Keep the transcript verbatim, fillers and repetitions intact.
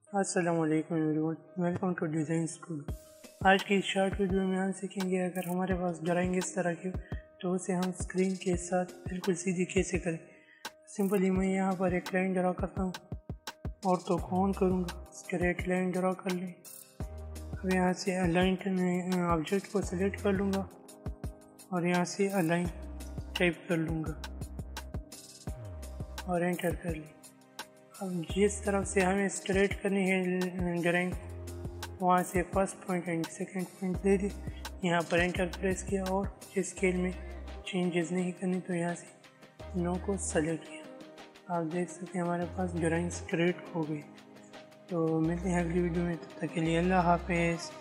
अस्सलाम वालेकुम everyone, welcome to design school. आज की शॉर्ट वीडियो में हम सीखेंगे अगर हमारे पास ड्राइंग इस तरह की तो उसे हम स्क्रीन के साथ बिल्कुल सीधी कैसे करें। सिंपली मैं यहाँ पर एक लाइन ड्रा करता हूँ और तो को ऑन करूँगा, स्ट्रेट लाइन ड्रा कर लें। अब यहाँ से अलाइन ऑब्जेक्ट को सिलेक्ट कर लूँगा और यहाँ से अलाइन टाइप कर लूँगा और एंटर कर लें। अब जिस तरफ से हमें स्ट्रेट करनी है ड्राइंग, वहाँ से first point and second point दे दी। यहाँ पर एंटर प्रेस किया और स्केल में चेंजेस नहीं करनी तो यहाँ से नो को सेलेक्ट किया। आप देख सकते हैं हमारे पास ड्राइंग स्ट्रेट हो गई। तो मिलते हैं अगली वीडियो में, तब तक के लिए अल्लाह हाफिज़।